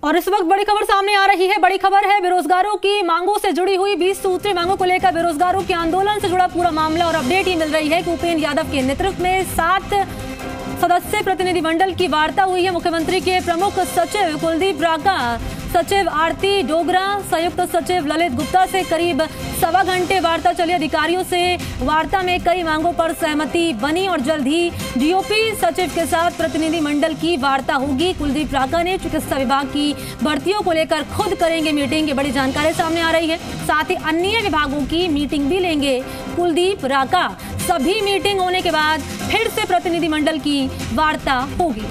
और इस वक्त बड़ी खबर सामने आ रही है। बड़ी खबर है बेरोजगारों की मांगों से जुड़ी हुई 20 सूत्रीय मांगों को लेकर बेरोजगारों के आंदोलन से जुड़ा पूरा मामला। और अपडेट ये मिल रही है कि उपेंद्र यादव के नेतृत्व में 7 सदस्यीय प्रतिनिधिमंडल की वार्ता हुई है। मुख्यमंत्री के प्रमुख सचिव कुलदीप राका, सचिव आरती डोगरा, संयुक्त सचिव ललित गुप्ता से करीब सवा घंटे वार्ता चली। अधिकारियों से वार्ता में कई मांगों पर सहमति बनी और जल्द ही डीओपी सचिव के साथ प्रतिनिधिमंडल की वार्ता होगी। कुलदीप राका ने चिकित्सा विभाग की भर्तियों को लेकर खुद करेंगे मीटिंग, ये बड़ी जानकारी सामने आ रही है। साथ ही अन्य विभागों की मीटिंग भी लेंगे कुलदीप राका। सभी मीटिंग होने के बाद फिर से प्रतिनिधिमंडल की वार्ता होगी।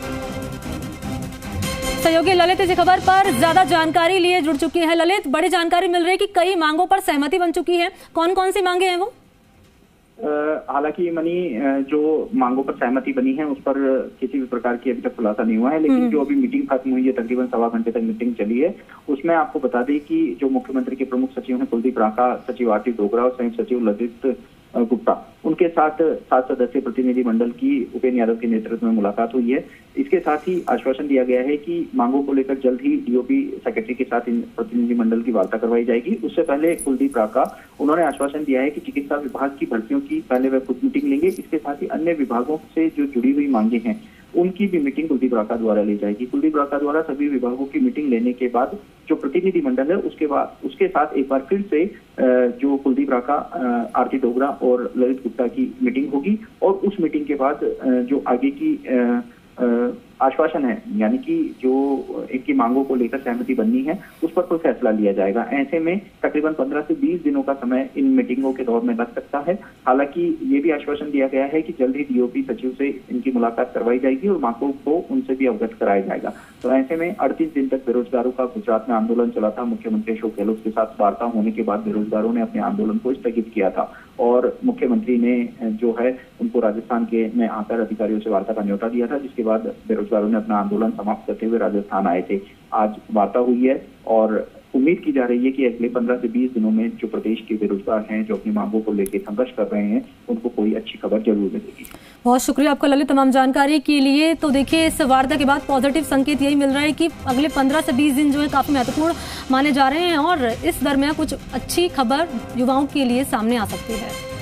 सहयोगी ललित इस खबर पर ज्यादा जानकारी लिए जुड़ चुकी है। ललित, बड़ी जानकारी मिल रही है कि कई मांगों पर सहमति बन चुकी है। कौन कौन सी मांगे हैं वो? हालांकि मनी जो मांगों पर सहमति बनी है उस पर किसी भी प्रकार की अभी तक खुलासा नहीं हुआ है, लेकिन जो अभी मीटिंग खत्म हुई है, तकरीबन सवा घंटे तक मीटिंग चली है, उसमें आपको बता दें कि जो मुख्यमंत्री के प्रमुख सचिव हैं कुलदीप राका, सचिव आरती डोगरा और संयुक्त सचिव ललित गुप्ता, उनके साथ 7 सदस्यीय प्रतिनिधिमंडल की उपेंद्र यादव के नेतृत्व में मुलाकात हुई है। इसके साथ ही आश्वासन दिया गया है कि मांगों को लेकर जल्द ही डीओपी सेक्रेटरी के साथ इन प्रतिनिधिमंडल की वार्ता करवाई जाएगी। उससे पहले कुलदीप राका उन्होंने आश्वासन दिया है कि चिकित्सा विभाग की भर्तियों की पहले वह खुद मीटिंग लेंगे। इसके साथ ही अन्य विभागों से जो जुड़ी हुई मांगे हैं उनकी भी मीटिंग कुलदीप राका द्वारा ली जाएगी। कुलदीप राका द्वारा सभी विभागों की मीटिंग लेने के बाद जो प्रतिनिधिमंडल है उसके साथ एक बार फिर से जो कुलदीप राका, आरती डोगरा और ललित गुप्ता की मीटिंग होगी और उस मीटिंग के बाद जो आगे की आश्वासन है, यानी कि जो इनकी मांगों को लेकर सहमति बननी है उस पर कोई फैसला लिया जाएगा। ऐसे में तकरीबन 15 से 20 दिनों का समय इन मीटिंगों के दौर में लग सकता है। हालांकि ये भी आश्वासन दिया गया है कि जल्द ही डीओपी सचिव से इनकी मुलाकात करवाई जाएगी और मांगों को उनसे भी अवगत कराया जाएगा। तो ऐसे में 38 दिन तक बेरोजगारों का गुजरात में आंदोलन चला था। मुख्यमंत्री अशोक गहलोत के साथ वार्ता होने के बाद बेरोजगारों ने अपने आंदोलन को स्थगित किया था और मुख्यमंत्री ने जो है उनको राजस्थान में आकर अधिकारियों से वार्ता का न्योता दिया था, जिसके बाद बेरोजगारों ने अपना आंदोलन समाप्त करते हुए राजस्थान आए थे। आज वार्ता हुई है और उम्मीद की जा रही है कि अगले 15 से 20 दिनों में जो प्रदेश के बेरोजगार हैं, जो अपनी मांगों को लेकर संघर्ष कर रहे हैं, उनको कोई अच्छी खबर जरूर मिलेगी। बहुत शुक्रिया आपका ललित तमाम जानकारी के लिए। तो देखिए, इस वार्ता के बाद पॉजिटिव संकेत यही मिल रहा है कि अगले 15 से 20 दिन जो है काफी महत्वपूर्ण माने जा रहे हैं और इस दरमियान कुछ अच्छी खबर युवाओं के लिए सामने आ सकती है।